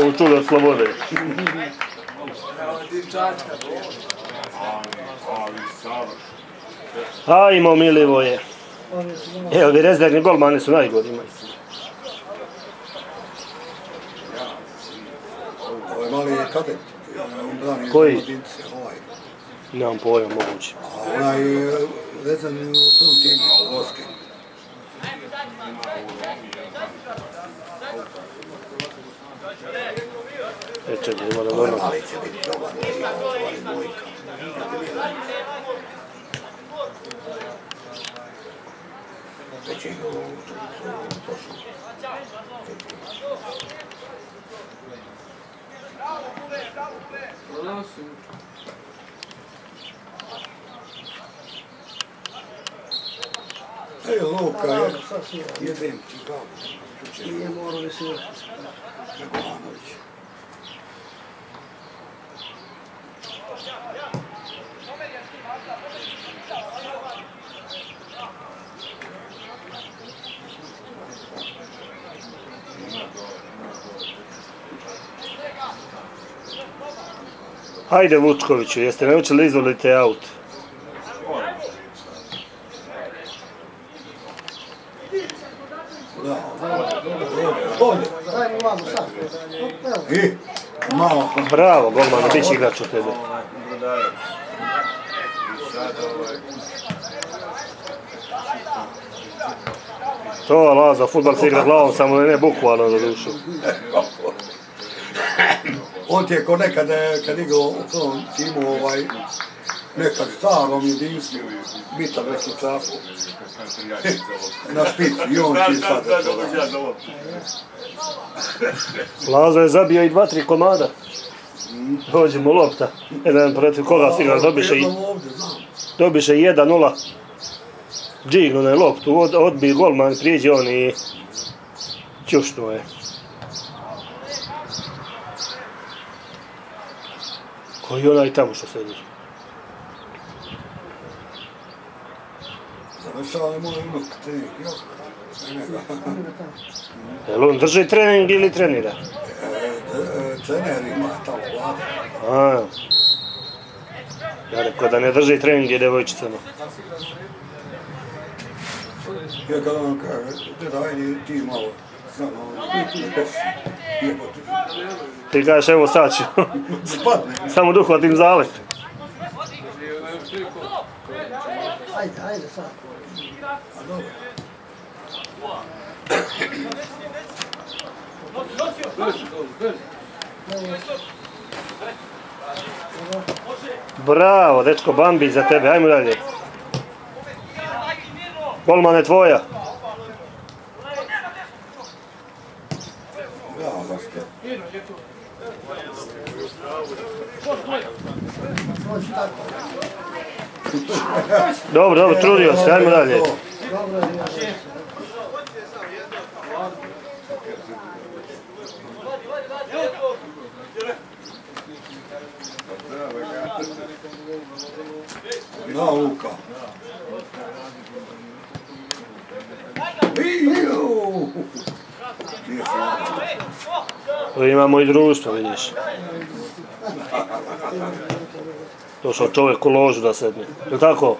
smo čuli od Slobode. Ajmo, Milivoje. Evo, ovi rezervni golmani su najgori. Ovaj mali je kadet. Koji? Nemam pojma, moguće. A onaj vezan u tom timu, Voske. Čekaj, ima da vrlo. Ali će biti dobar, ali dvojka. Već je igrao u prošlu. Evo Luka je, jebem ti gavu. Nije morao da se Dragovanović. Hajde Vučkoviću, jeste naučili da izvolite aut? I, malo. Bravo, golmane, bit će igrač od tebe. To, Laza, futbal se igra glavom, samo ne bukvalno za dušu. On ti je ko nekad, kad igrao u tom timu, nekad starom jedinstvu, bitan neki čapu. Na špici, i on ti sad. Lazo je zabio i 2-3 komada. Dođe mu lopta. Jedan protiv koga si igra, dobiše 1-0. Džignu na loptu, odbije golman, prijeđe on i čušnuo je. Koji onaj tamo što sedi? Završava je moj unuk trening, Jel on drži trening ili trenira? Trener ima tamo vlada. Ja rekao da ne drži trening je devojčicama. Ja kada on kaže, deda, ajde ti malo, Ti kažeš, evo sad ću. spadne. Samo da uhvatim zalet. Ajde sad. A dobro. Bravo, dečko, Bambi za tebe, ajmo dalje. Golmane tvoja. Bravo, Vaske. Dobro, trudio se, ajmo dalje. Na, Luka. Imamo i društvo, vidiš. Došao čovjek u ložu da sedne. Je tako?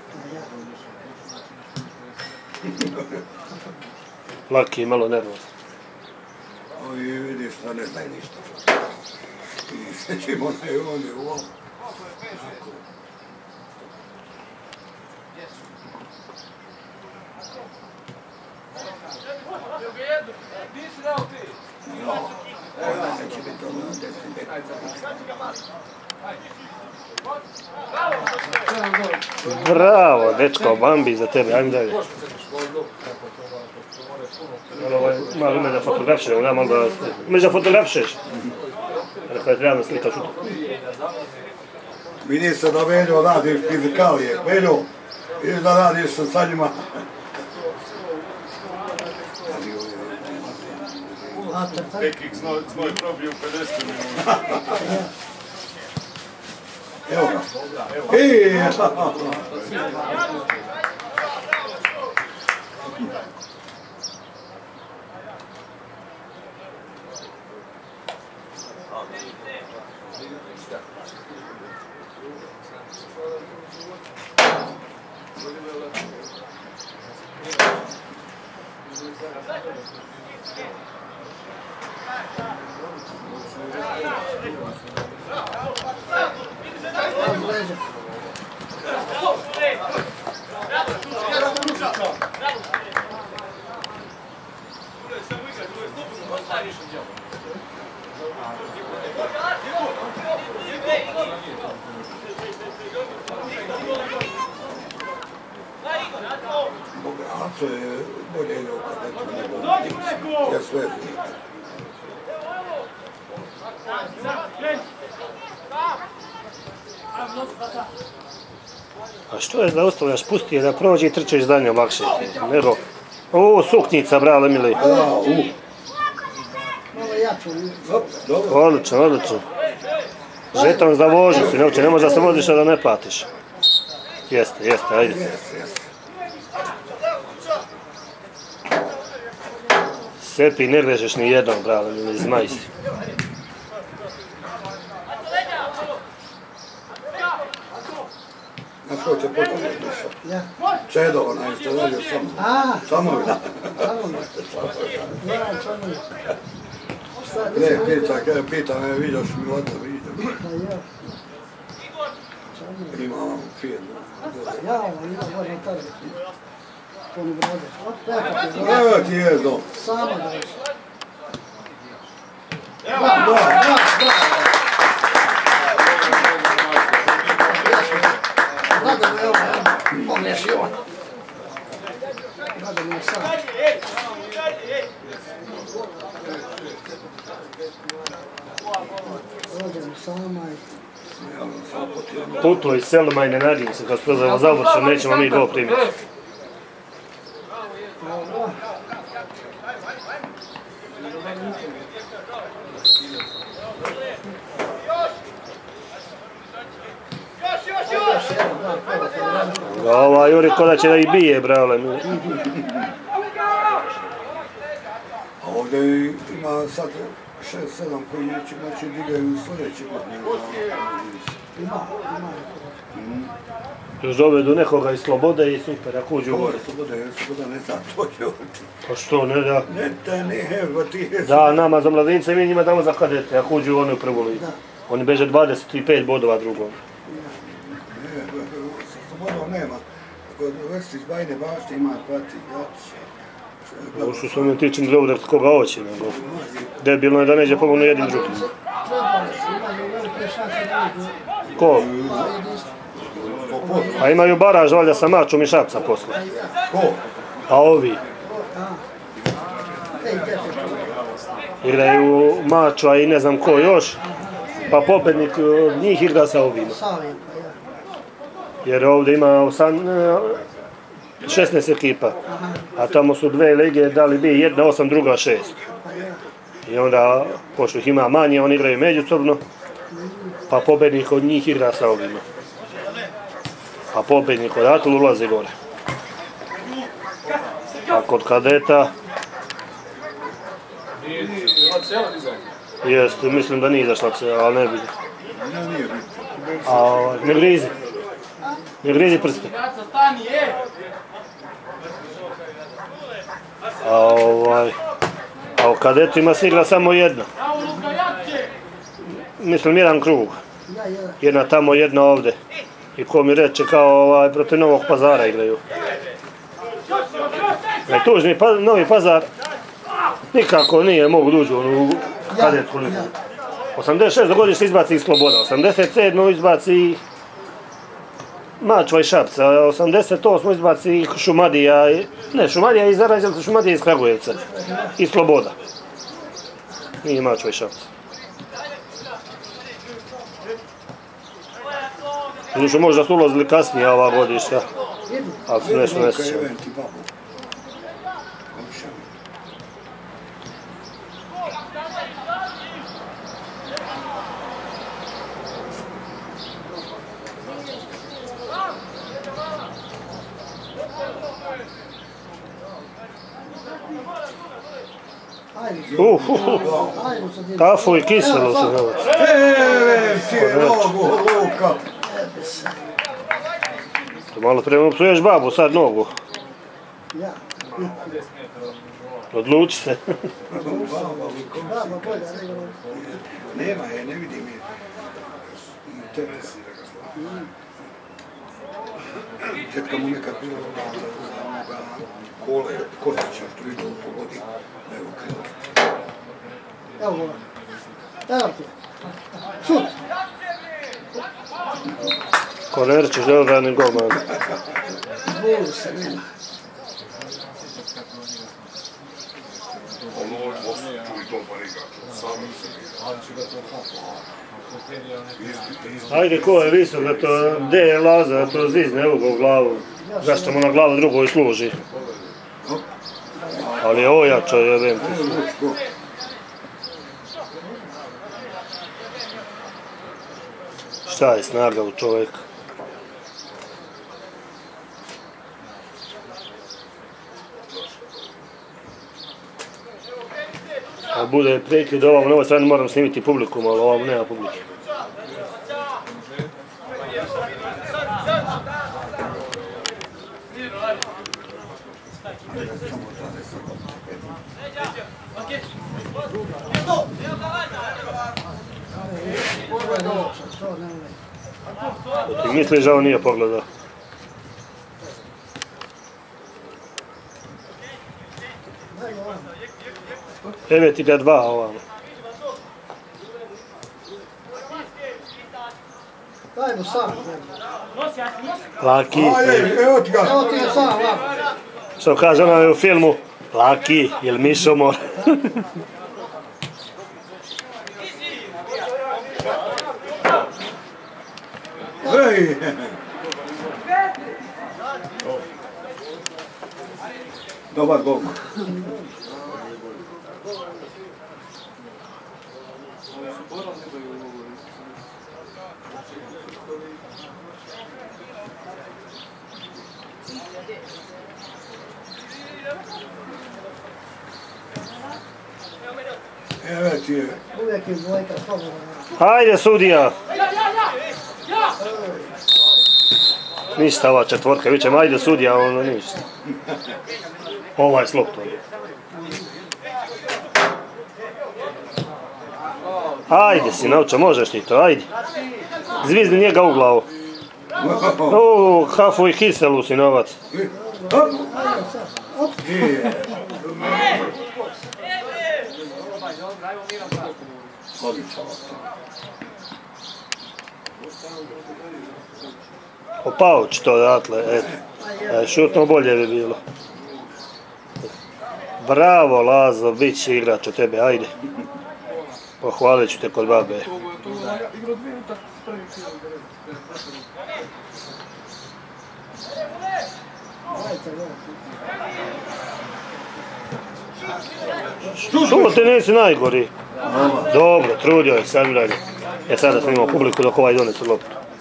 Laki, malo nervozan. Ovi vidiš da ne znaju ništa. I sve ćemo onaj ovdje u ovom. Bravo, dečko, Bambi za tebe, ajmo dalje. Malo ime da fotografišeš, ja malo da... Umeđu da fotografišeš? Rekao je trebno slikaš u to. Vidi se da Veljo radiš fizikalije. Veljo, vidiš da radiš sa njima. Tekik znoj probio 50 minuta. Evo ga. Aco je bolje igrao kada je to ja sve vidim. A što je zaustavljaš, pusti je da prođe i trčeš za njom lakše. Nego, ovo suknica, brale mili. Malo jačo. Odlično, odlično. Žeton za vožnju si, neuče, ne može da se voziš a da ne platiš. Jeste, ajde. Sepi, ne grežeš ni jednom, brale mili, zmaj si. Na što će potom došao? Ja. Čedo, onaj što radio samo mi. Ne, pita me, vidiš mi odno, vidim. Imam firmu. Ja, ima možda tada. Puni brode. Evo ti je dom. Samo dođe. Vlada mu je ovo, pogreši on. Vlada mu je sam. Vlada mu sama i... Putuj selima i ne nadim se, kad sprezamo završen, nećemo mi go primiti. Ova Juri ko da će da ih bije, brale. A ovdje ima sad 6-7 koji znači digaju sljedeći godinu. Ima. Još dovedu nekoga iz Slobode i super, ako uđu u Ovo vode. je Sloboda, ne znam, to je ovdje. Pa što, ne da? Ne, te ne, evo ti je. Da, nama za mladince i mi njima damo za kadete, ako uđu oni u prvu ligu. Oni beže 25 bodova drugom. Ne, sa Slobodom nema. Kod Vestić Bajne bašte ima prati jače. Ovo što se ono tiče ne dobro koga hoće, nego debilno je da neđe pomognu jednim drugim. Imaju velike šanse da idu. Ko? Po A imaju baraž valjda sa Mačom i Šapca posle. Ko? A ovi Ej, definitivno. igraju Mača i ne znam ko još, pa pobednik od njih igra sa ovima. Savim, pa ja. Jer ovdje ima 16 ekipa, a tamo su dve lige, da li bi jedna 8, druga 6. Pa ja. I onda, pošto ih ima manje, oni igraju međusobno, pa pobednik od njih igra sa ovima. A pobednik odatle ulazi gore. A kod kadeta... Jeste, mislim da nije izašla cijela, ali ne vidim. Nije bitno. A ne grizi prste. A u kadetima se igra samo jedna. Mislim jedan krug. Jedna tamo, jedna ovdje. I ko mi reče kao protiv Novog Pazara igraju. Tužni Novi Pazar nikako nije mogu da uđu u kadetsku ligu. 86. godište izbaci i Sloboda, 87. izbaci Mačva i Šapca, 88. izbaci Šumadija, ne Šumadija iz Zarađelca, Šumadija iz Kragujevca i Sloboda. I Mačva i Šapca. Znači možda su ulazili kasnije ova godišta, ali su nešto nesjećali. Kafu i kiselo se zove. Ti je rogu, luka. To malo prema psuješ babu, sad nogu. Ja. Odluči se. Baba bolja nego... Nema je, ne vidim je. Tetka. Tetka mu nekad bila za onoga kole, Kostića, što idu u pogodi. Evo krilo. Evo gola. Evo ti. Šut. Konerčić, neobrani golman. Zbolu se, nema. Ajde, ko je visok, da to, gdje je Laza, da to zizne, evo ga u glavu. Zašto mu na glavu drugoj služi? Ali je ojačao, jebem ti. Šta je snaga u čovjeka? A bude prekid ovom, na ovoj strani moram snimiti publikum, ali ovom nema publike. Ti misliš da on nije pogledao? Devet i ga 2 ovamo. Daj mu sam. Laki. Evo ti ga. Evo ti je sam, vamo. Što kaže ona u filmu, Laki, jel mišomor? Ej! Dobar gol. Evo ti je. Uvijek je dvojka slobodna. Hajde, sudija! Ništa ova četvorka, vićem, ajde sudija, ono ništa. Ovaj slop to je. Ajde si, nauča, možeš ti to, ajde. Zvizni njega u glavu. Hafu i kiselu si novac. Opauć to odatle, eto. Šutno bolje bi bilo. Bravo Lazo, bit će igrač od tebe, ajde. Pohvalit ću te kod babe. Što ti nisi najgori? Dobro, trudio je, sad gledaj. Sada snimamo publiku dok ovaj donese loptu.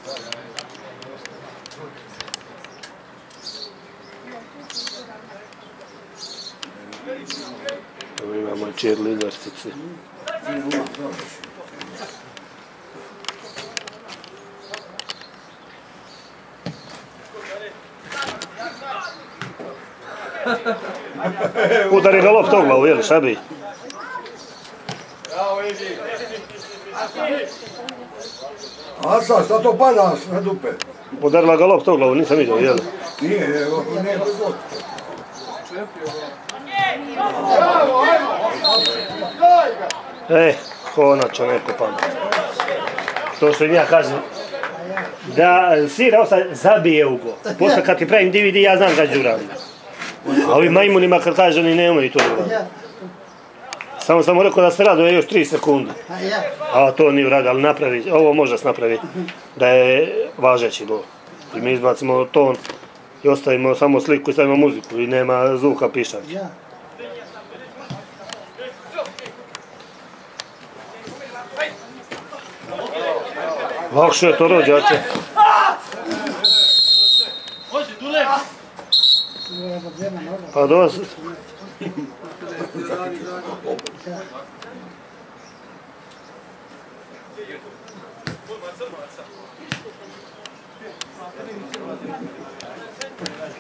Imamo cheerleadersici. Udari ga lopta u glavu, jel, šta bi? A sad, šta to padaš na dupe? Udarila ga lopta u glavu, nisam vidio, jel? Nije, nije god. Konačno neko pamet. To što im ja kažem, da sira ostaje, zabije u go. Posle kad ti pravim DVD, ja znam da ću uradim. A ovim majmunima kad kaže, oni ne umaju to uradim. Samo sam mu rekao da se raduje još 3 sekunde. A to nije uradio, ali napravi, ovo može se napraviti da je važeći gol. I mi izbacimo ton i ostavimo samo sliku i stavimo muziku i nema zvuka pišača. Lakše je to rođače. Pa dosta.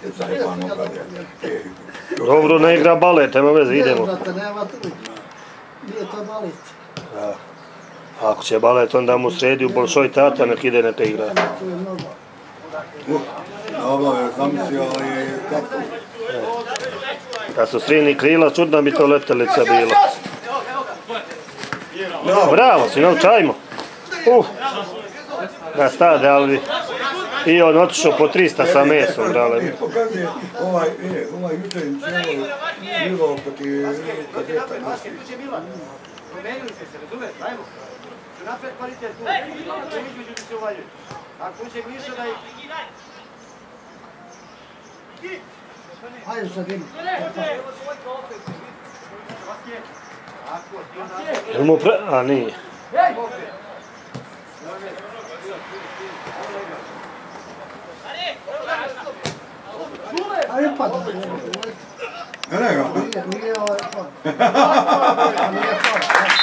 Zajebano kad je. Dobro, ne igra balet, nema veze, idemo. Brate, nema tu. Nije to balet. Ako će balet, onda mu sredi u Bolšoj tata, nek ide neka igra. Tu je mnogo. Dobro, zamislio, ali kako? Da su srini krila, čudna bi to letelica bila. Bravo, sinovčajmo. Da stade, ali i on otišao po 300 sa mesom, brale. Pokazuje, ovaj jučerić, bilo protiv kadeta naši. Promenili ste se, razumete, ajmo. Ću napred kvalitet tu, malo to između da se uvaljuju. Ako uđe Miša da ih... Hajde sad ima. Jel mu pre... A, nije. Ajde pada. Ne ga. Nije ovaj pad. Nije pad.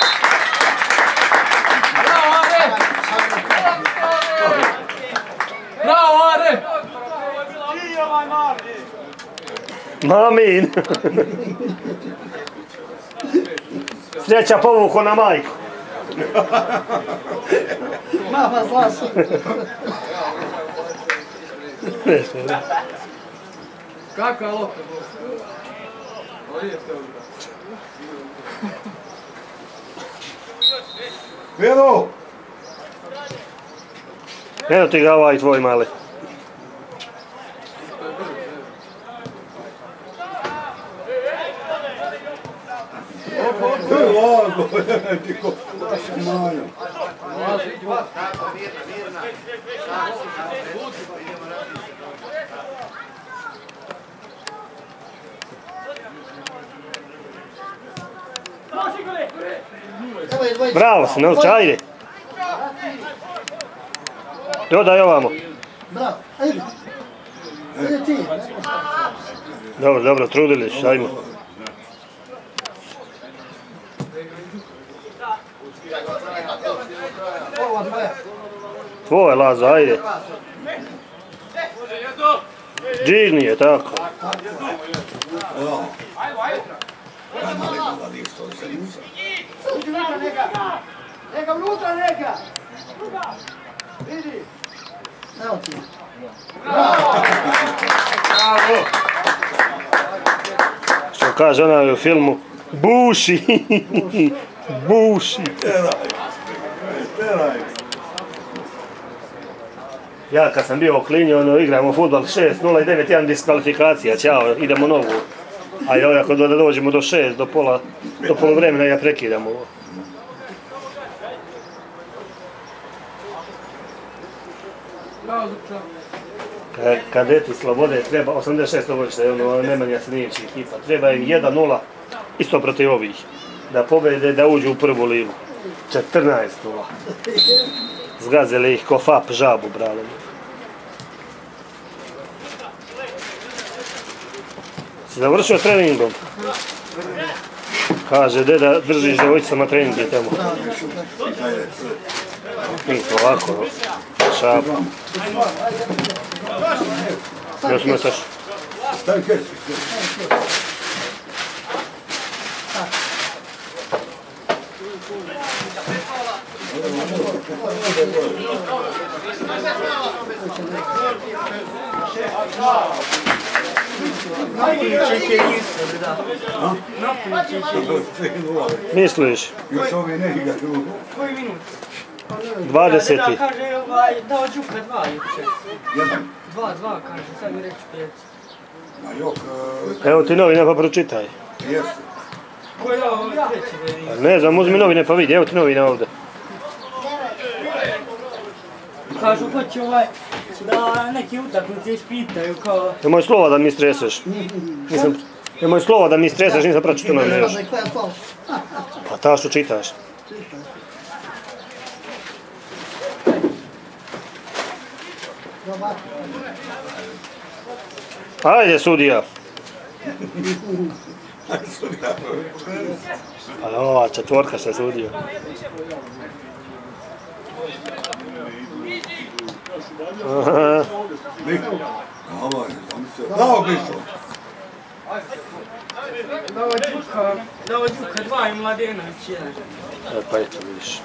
Bravo, Are! Mamin! Sreća povuko na majku. Mama zla su. Kakva lopta, Bog? Vjedo! Evo ti ga ovaj tvoj mali. Lago, ti ko... Manjo. Bravo, sinovče, ajde. Dodaj ovamo. Bravo, ajde. Ajde ti. Dobro, dobro, trudili su, ajmo. Ova tvoja. Tvoje, Lazo, ajde. Džigni je, tako. Neka unutra, neka! Vidi! Evo ti. Što kaže onaj u filmu, buši, buši. Teraj. Ja kad sam bio klinio, ono, igramo fudbal 6-0 i 9-1 diskvalifikacija, ćao, idemo novu. A joj, ako dođemo do 6, do polovremena, ja prekidam ovo. Bravo, Zupča. Kadeti Slobode treba, 86. godište, ono, Nemanja Snijević ekipa, treba im 1-0, isto protiv ovih, da pobede, da uđu u prvu ligu. 14-0. Zgazili ih ko FAP žabu, brale. Si završio treningom? Kaže, deda, držiš devojicama treninge tamo. Mi ovako, šap. Još metaš. Daj kesi. Misliš? Još ovi ne igraju. Koji minut? 20. Da, kaže, dao Đuka 2 juče. Jedan. 2, kaže, sad mi reći 5. Ma jok, Evo ti novine pa pročitaj. jeste. Ko je dao treći da je? Ne znam, uzmi novine pa vidi, evo ti novine ovdje. Kažu, hoće da neki utakmice ispitaju kao... Nemoj slova da mi streseš. Nemoj slova da mi streseš, nisam pročitao novine još. Koja je slava? Pa ta što čitaš. Dobar. Ajde, sudija. Pa ova četvorka se sudio. Aha. Dao Bišo. Dao Đuka 2 i Mladenović 1. Pa eto vidiš.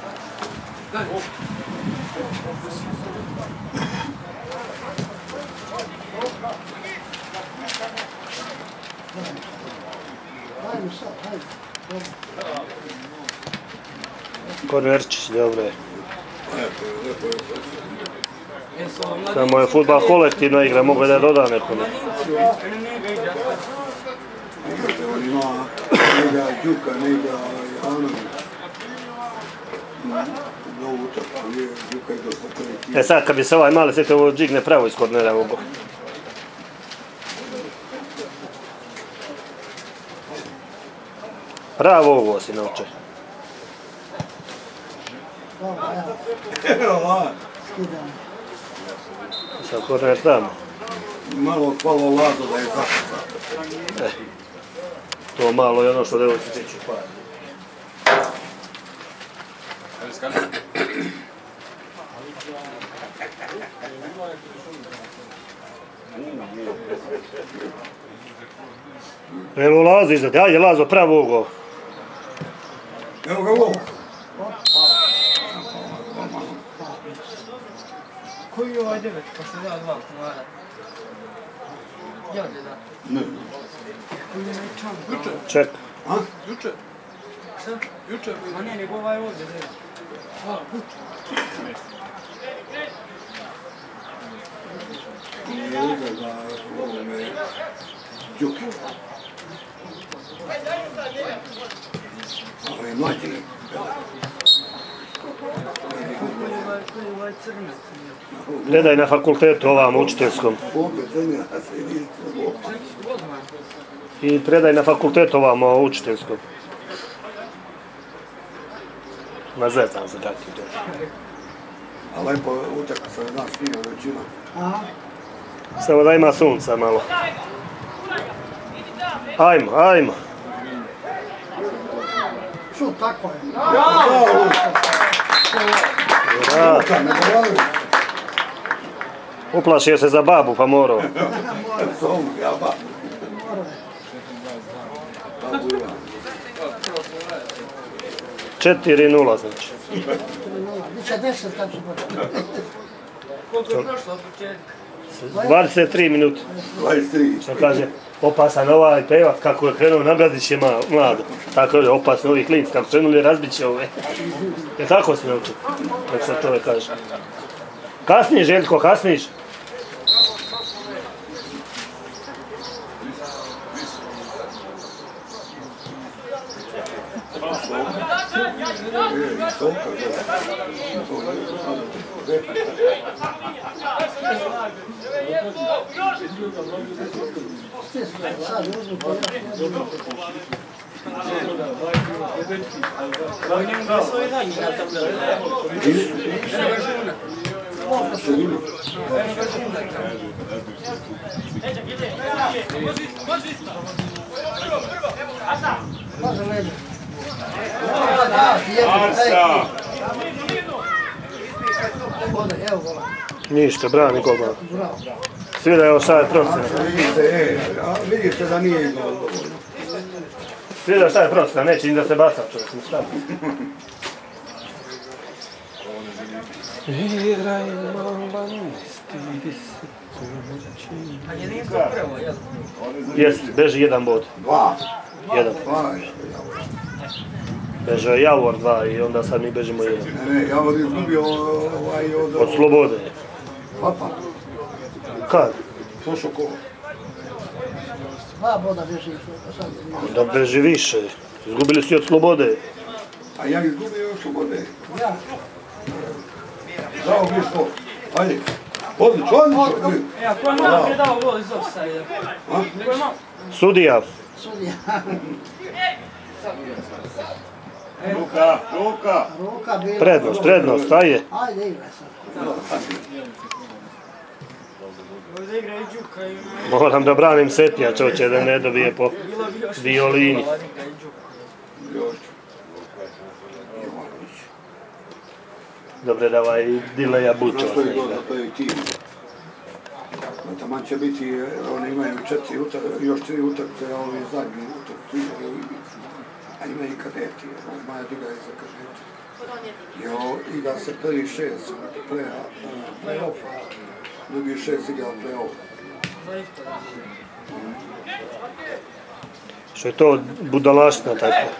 Kornerčić, dobro je. Samo je fudbal kolektivna igra, mogu da doda nekome. Ne igra Đuka, ne igra Janović. E sad, kad bi se ovaj mali sjeti ovo džigne pravo iz kornera mogu. Pravo ovo si nauče. Sad korner tamo. Malo palo Lazo da je zakucao. To malo je ono što devojci tiču par. Evo Lazo izvedi, ajde Lazo, pravo ugo. Evo ga ovo. Koji je ovaj 9, pa se da 2 komada? Ja gdje da? Ne. Koji je Čan? Ček. A? Juče. Šta? Juče. Ma ne, nego ovaj ovdje 9. Nije uzela ovome Đuki. Ali je mlađi. Koji je ovaj crnac? Gledaj na fakultetu ovam učiteljskom. Opet zemlja se nije ovo. Godman. I predaj na fakultetu ovam učiteljskom. Ma zetam se takvi to. A lepo utakmica se znaš nije većina. Samo da ima sunca malo. Ajmo, ajmo. Šut, tako je. Da, Luka, ne govorim. uplašio se za babu pa morao. Zovu, ja ba. 4-0 znači. Biće 10 kad su počeli. Koliko je prošlo od početka? 23 minuta. 23. Što kaže, opasan ovaj pevac kako je krenuo, nagradit će mlado. Tako je, opasni ovi klinci, kako krenuli razbit će ove. Je tako se naučio? Kako se čovjek kaže. Kasniš, Željko, kasniš. Ovo njemu gdje svoj danji na tabeli. Eno ga žuna. Eno ga žuna. Može leđe. Arsa! Evo gola. Ništa, brani golman. Bravo. Svi da je ovo šta je procena. Vidite da nije imao dovoljno. Svi da šta je procena, neće ni da se baca čovjek. Šta? A je nije to prvo, jel? Jest, beži jedan bod. 2. Jedan. 2. Beže Javor 2 i onda sad mi bežimo jedan. Ne, ja vam izgubio Od slobode. Papa, Kad? slušao ko? 2 boda bježi. Da beži više. Izgubili su i od slobode. A ja izgubio slobode. Ja. Dao mi što? Ajde. Odlično, odlično. Ja, ko je malo prije dao gol iz offside? Ko je malo? Sudija. Sudija. Luka, Luka! Ruka bila. Prednost, ajde. Ajde, igraj sad. Ovdje igra i Đuka i... Moram da branim Setija, čovječe, da ne dobije po violini. Dobre da ovaj Dileja Bučova se igra. To je tim. Taman će biti, oni imaju još 3 utakmice, a ovi zadnji utakmice, a ima i kadeti, Maja Diga je za kadeti. Igra se prvi 6 play-offa, drugi 6 igra play-offa. Što je to budalaština tako.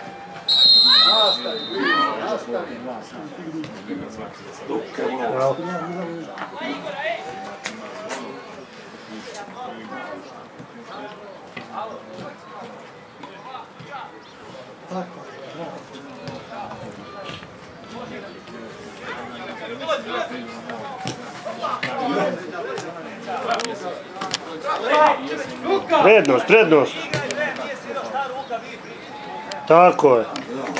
Prednost. Tako je.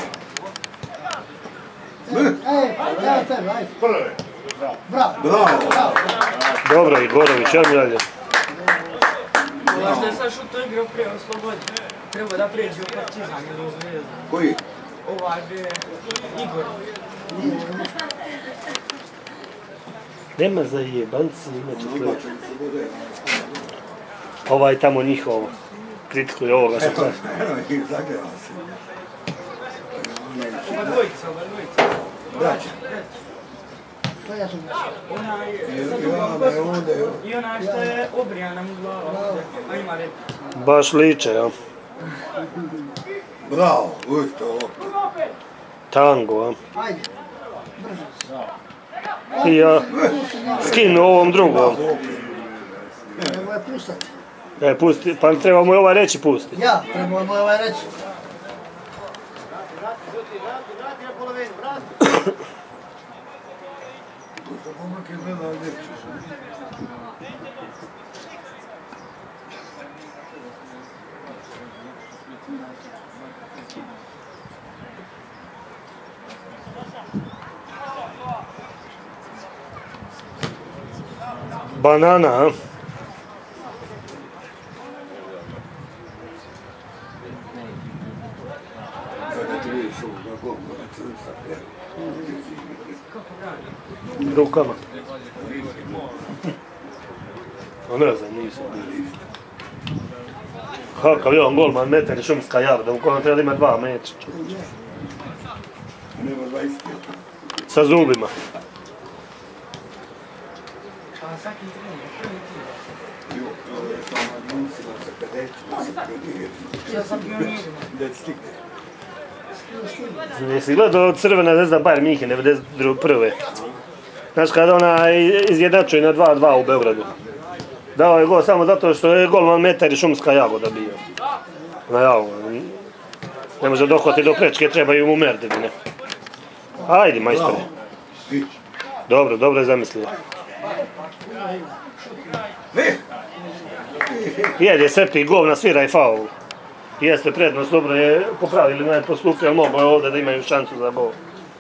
Bravo. Dobro, Igorović, ajmo dalje. Ovo što je sad šuto igrao prije oslobodi. Treba da pređe u Partizan ili u Zvezdu. Koji? Ovaj je Igor. Nema za jebanci, imaće sve. Ovaj tamo njihov kritikuje ovoga što kaže. Evo ih zagreva se. Oba dvojica. Braća. I onaj što je obrijana mu glava, a ima red. Baš liče, ja. Bravo, uvijek to lopta. Tango, ja. Ajde, brzo. I ja skinu ovom drugom. Treba je pustati. Pusti, pa treba mu ovaj reći pusti. Ja, treba mu ovaj reći. Vrati na polovinu, vrati. To pomak je gledao dječju. Banana, a? Kada ti vidiš ovoga gomba, Rukama. A ne znam, nisam. Kakav je on golman, metar i šumska jagda, u kojem treba ima 2 metra. nema 20. Sa zubima. A svaki trener, Ovo je samo adjuncima sa kadetima, sa pionirima. sa pionirima. Dead stick. Jesi gledao Crvena zvezda Bayern München 91. Znaš kada ona izjednačuje na 2-2 u Beogradu. Dao je gol samo zato što je golman metar i šumska jagoda bio. Na javu. Ne može dohvati do prečke, trebaju mu merdevine. Ajde, majstore. Dobro je zamislio. Jede septi govna, svira i faul. Jeste prednost, dobro je popravili na postupke, ali mogo je ovdje da imaju šansu za bol.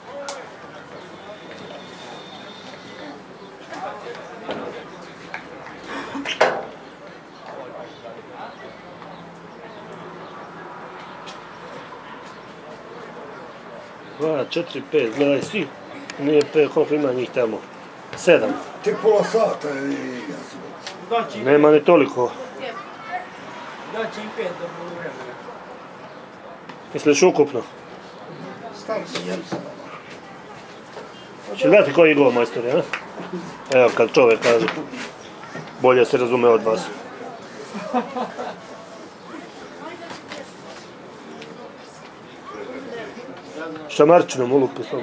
Dva, 4, 5, gledaj svi. Nije 5, koliko ima njih tamo? 7. Tek pola sata je jasno. Nema ni toliko. Daće im 5 do poluvremena. Misliš ukupno? Stari si Jelsa. Će dati koji gol, majstori, a? Evo, kad čovjek kaže. Bolje se razume od vas. Šamarčinom ulupi s tobom.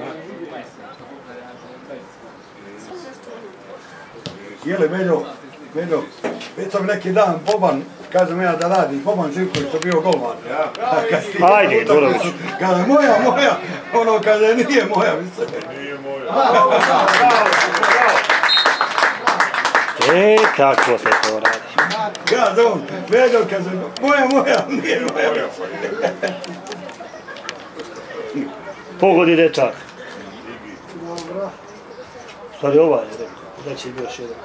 Jele, Međo, već sam neki dan Boban, kažem ja da radi, Boban Živković je bio golman. Ajde, Igorović. Kaže, moja, ono kaže, nije moja, mislim. Kako se to radi? Kaže on, Međo, kaže, moja, nije moja. Pogodi dečak. Dobro. Stvari ovaj je rekao, da će još jedan.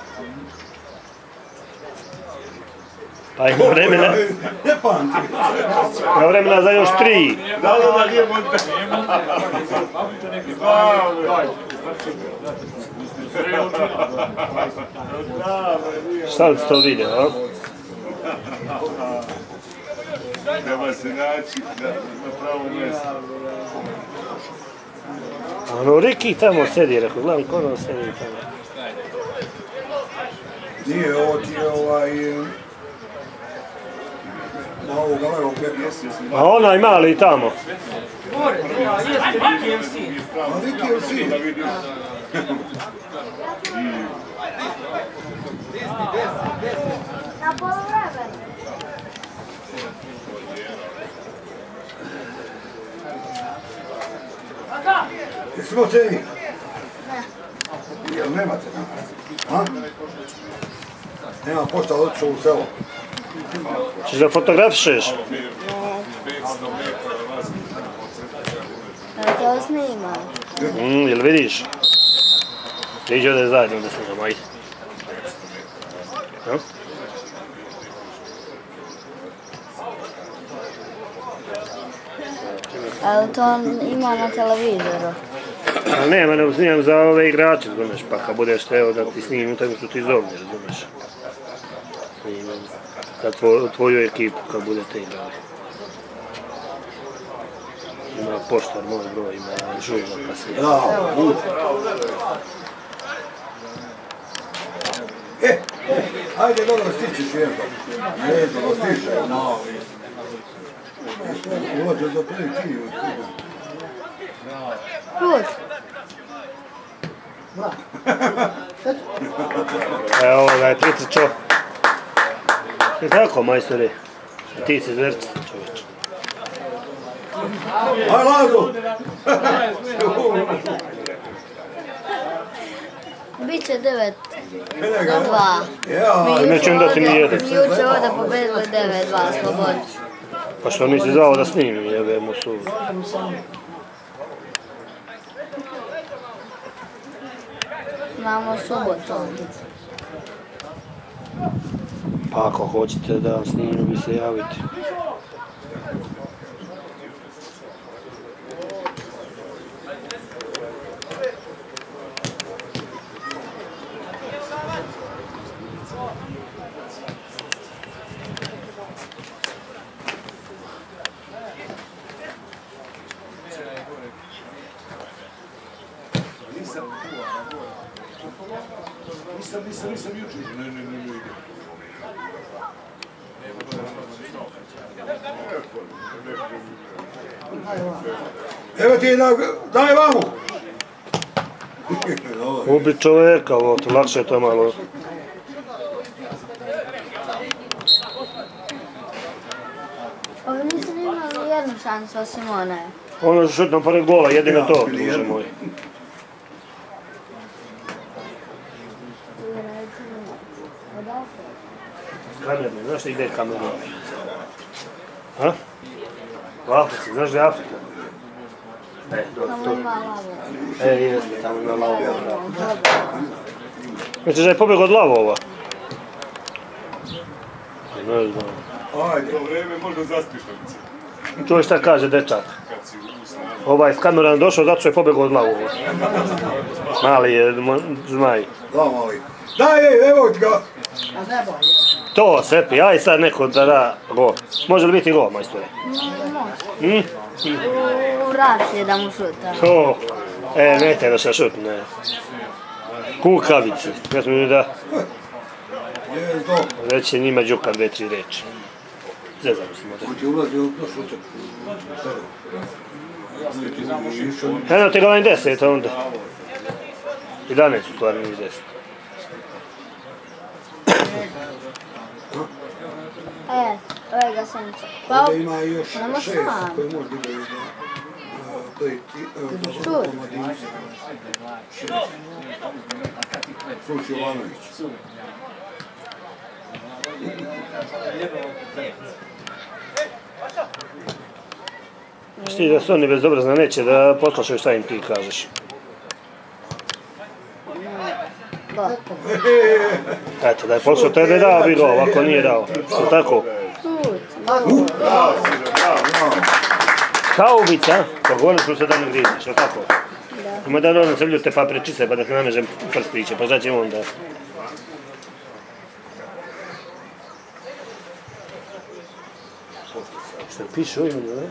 Pa ima vremena. Ne pamti. Ima vremena za još 3. Da, nije možda. Šta li si to vidio, a? Treba se naći na pravom mjestu. Ono, Riki tamo sedi, rekao, gledam ko ono sedi tamo. Nije, ovo ti je na ovog levog beka. A onaj mali tamo. Gore, jeste Rikijev sin. A Rikijev sin. Na polovremenu. Jesmo te vi? Ne. Jel nemate danas? A? Nema pošta otišao u selo. Češ da fotografišeš? Da to snima. Jel vidiš? Iđe ovdje zajedno da snimamo, ajde. Ali to ima na televizoru. A nema, ne snimam za ove igrače, razumeš, pa kad budeš teo da ti snimim tako što ti zovne, razumeš. Snimam za tvoju ekipu kad budete igrali. Ima poštar, moj broj, ima žužla pa se... Ajde, dobro, stićeš jedno. Jedno, stiže. Ulaze za prvi ti. Put. Evo ga je pritičo. Je tako, majstore? Ti si zverci, čovječ. Aj, Lazo! Biće 9-2. Nećem dati ni jedan. Mi juče ovdje pobedili 9-2, slobodno. Pa što nisi zvao da snimim, jebe mu su. Znamo subotom. Pa ako hoćete da vam snimim, vi se javite. Nisam jučer. Ne. Evo ti, daj vamo! Ubi čovjeka, ovo, lakše je to malo. Ovi nisu imali jednu šansu osim one. Ono je šutno pored gola, jedino to, druže moj. Kamerni, znaš li gdje je kamerni? Ha? U Africi, znaš gdje je Afrika? Tamo ima lavo. Jeste, tamo ima lavova. Misliš da je pobjeg od lavova? Ne znam. Ajde. To vreme možda zaspiš na Čuješ šta kaže dečak? Ovaj s kamerom došao zato što je pobjeg od lavova. Mali je zmaj. Da, mali. Daj, evo ti ga. To, Sepi, aj sad neko da da gol. Može li biti gol, majstore? Može. U Raši da mu šuta. To, nemojte da se šutne. Kukavice, ja smo da reći njima Đuka 2-3 reči. Zezam se možda. On ti ulazi u šutak. Eno te ga vam 10 onda. 11 u stvari nije 10. Ovo je ga senca. Ovdje ima još 6 koji može da igra za omladince. Sluš Jovanović. Šti da su oni bezobrazno neće da poslušaju šta im ti kažeš. Eto, da je poslušao tebe dao bi ga, ovako nije dao. Što tako? Kaubica, pogovorili smo se da ne grizneš, što tako? Da. Ima da ono se ljute pa prečise pa da se namežem prstiće, pa šta ćemo onda? Šta piše ovdje, ne?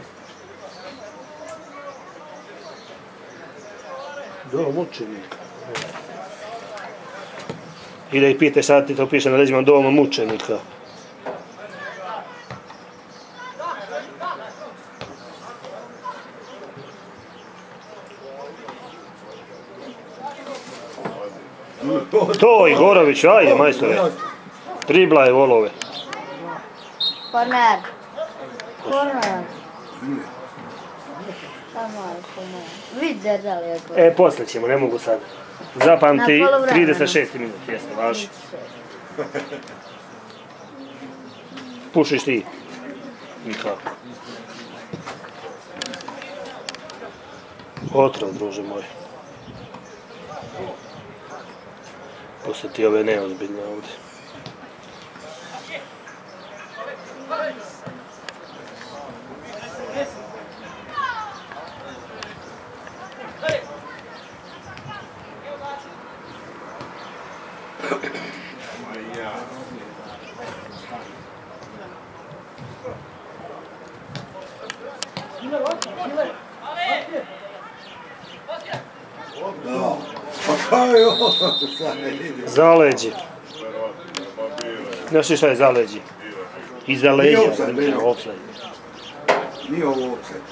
Dom mučenika. I da ih pite šta ti to piše na leđima doma mučenika. To Igorović, ajde majstore. Driblaj volove. Korner. Korner. Samo je korner. Vidi da li je korner. Posle ćemo, ne mogu sad. Zapamti 36 minut, jeste, važi. Pušiš ti. Nikako. Otrov, druže moj. Posle ti ove neozbiljne ovdje. Zaleđi. Znaš šta je zaleđi? Iza leđa. Nije ovo offside.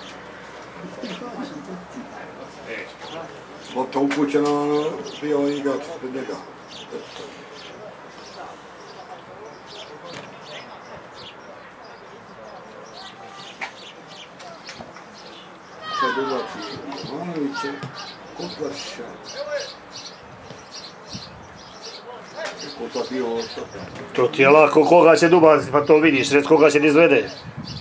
Lopta upućena, bio igrač pred njega. Sad ubaci Ivanoviće, Kotlašića. To ti je lako, koga će dubaciti, pa to vidiš, red koga će ti izvede.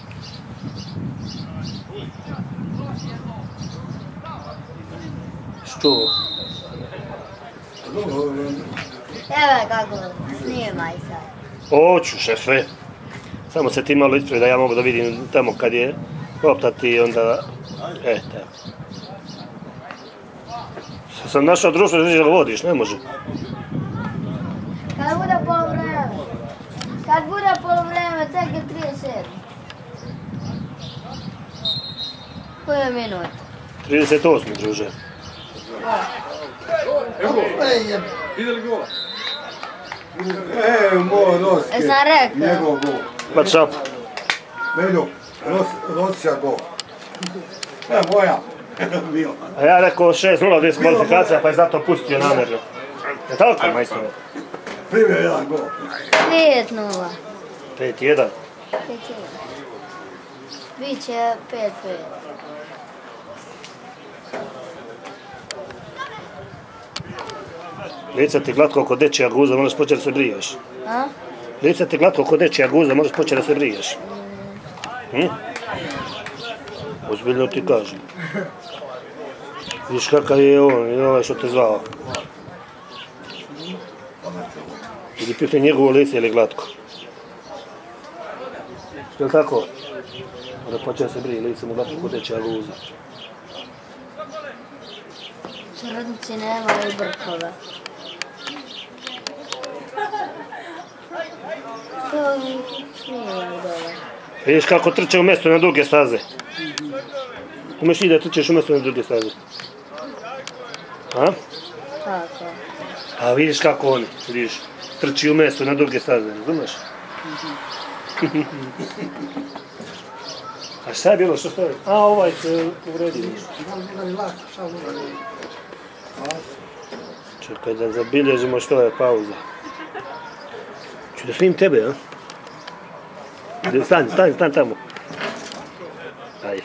Što? Evo kako snimaj sad. Hoću, šefe. Samo se ti malo ispred da ja mogu da vidim tamo kad je lopta ti onda... Eto. Sam našao društvo da ga vodiš, ne može. Kad bude polovreme. Kad bude polovreme, tek je 37. Koji je minut? 38, druže. Vidjeli gola? Moj Roske. Jesam rekao? Njegov gol. Pa čap. Među, Rosija gol. Moja. Bio. A ja rekao 6-0 bez kvalifikacija, pa je zato pustio namjerno. Je tako, majstore? Primjer jedan gol. 5-0. 5-1. Biće 5-5. Lice ti glatko oko dečija guza, moraš početi da se briješ. A? Lice ti glatko oko dečija guza, moraš početi da se briješ. Ozbiljno ti kažem. Viš kakav je on i ovaj što te zvao. Ili pipne njegovo lice ili glatko. Je li tako? Mora početi da se brije, lice mu glatko oko dečija guza. Srodnici nemaju brkove. To nije dole. Vidiš kako trče u mjesto na druge staze. Umeš i da trčeš u mjesto na druge staze. A? Tako. A vidiš kako oni, vidiš, trči u mjesto na druge staze, razumeš? A šta je bilo, što stoji? A, ovaj se uredi. Čekaj da zabilježimo što je pauza. Ću da snim tebe, a? Stani tamo. Aj.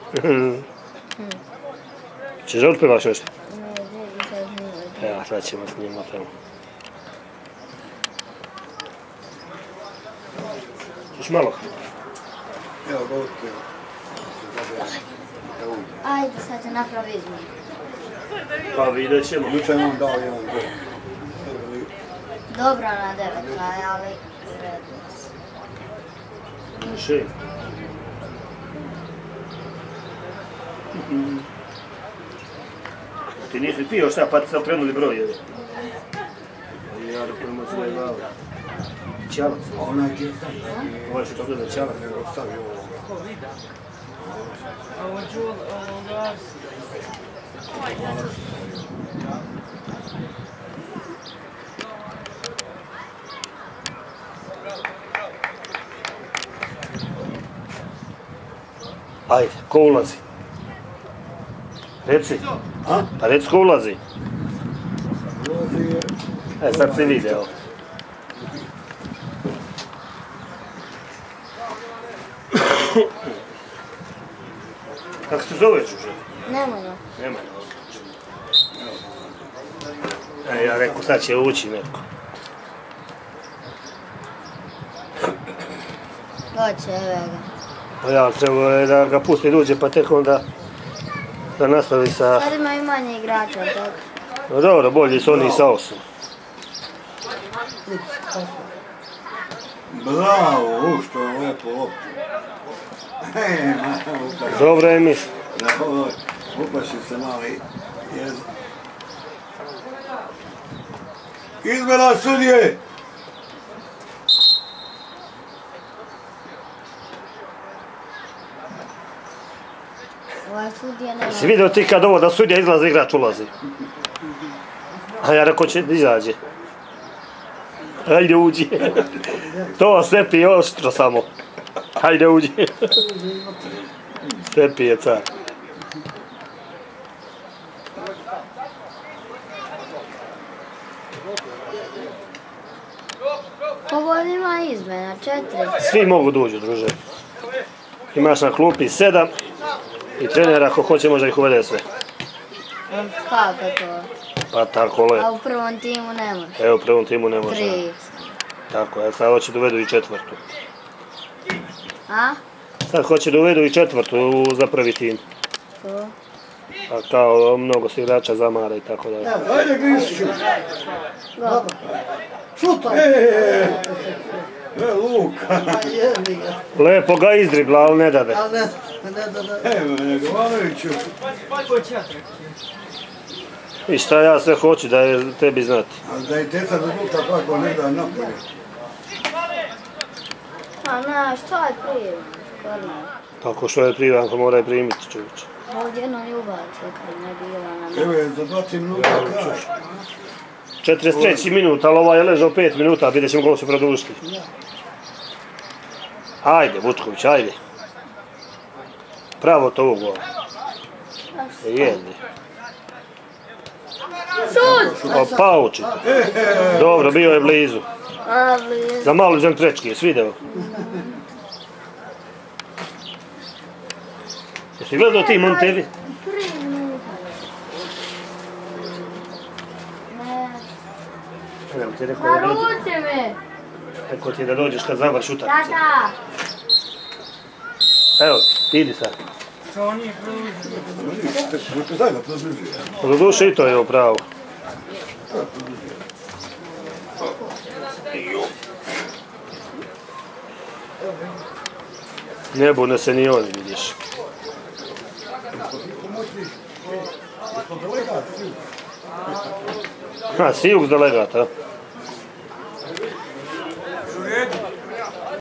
Češ da otpevaš još? Evo, sad ćemo snimati tamo. Češ malo? Evo ga otpio. Ajde, sad će napravi izmjenu. Pa vidjet ćemo. Juče je on dao jedan gol. Dobro na 9, ali... 6. Ti nisi pio šta, pa ti se okrenuli brojevi. Ja da pojmo se ne glava. Čalac. Onaj ti je stavio. Ovo je što gleda čalac. Nego stavio ovoga. Ko vida? A ovo čuo, ovo Arsi. Ajde, ko ulazi? Reci. A? Pa reci ko ulazi. Ulazi je... Sad si video. Kako se zoveš už? Nemanja. Nemanja. Ja rekao sad će ući netko. Hoće, evo ga. Pa ja trebao je da ga pusti dođe pa tek onda da nastavi sa... Sad ima i manje igrača od toga. No dobro, bolji su oni sa 8. Bravo, što je lepo loptu. Dobro je misli. Upaši se mali. Izmjena sudije! Ovaj sudija nema. Si vidio ti kad ovo da sudija izlazi, igrač ulazi? A ja rekao će izađe. Hajde uđi. To sve pije oštro samo. Hajde uđi. Sve pije car. Ovo ima izmena, 4. Svi mogu dođu, druže. Imaš na klupi 7 i trener ako hoće može ih uvede sve. Kako to? Pa tako le. A u prvom timu ne može. Evo u prvom timu ne može. 3. Tako je, sad hoće da uvedu i 4. A? Sad hoće da uvedu i 4 za prvi tim. To? Pa kao mnogo se igrača zamara i tako dalje. Ajde, Grišiću! Go. Šutaj! Luka! Jebi ga. Lepo ga izdribla, ali ne dade. Ali ne da. Evo, Negovanoviću! Ko će ja treki? I šta ja sve hoću da je tebi znati. Ali da je teta Luka kako ne da napolje. A na, što je prije? Tako što je privanko mora je primiti čovječ. Ovdje jednom ljubac, kad ne bila na Evo je za 20 minuta kraj. 43 minut, ali ovaj je ležao 5 minuta, vidjet ćemo gol se produžiti. Ajde, Vutković, ajde. Pravo to gola. Jedni. Šut! Pauči. Dobro, bio je blizu. A, blizu. Za malo izem trečki, jesi vidio? Jesi gledao ti Montevi? 3 minuta. Ne. Evo ti rekao da dođe. Naruči me! Rekao ti da dođeš kad završi utakmicu. Tata! Evo, idi sad. To nije produženo. Zajedno produžuje. Do duše i to je upravo. Ne bune se ni oni, vidiš. Ha, Sijuk delegat, a?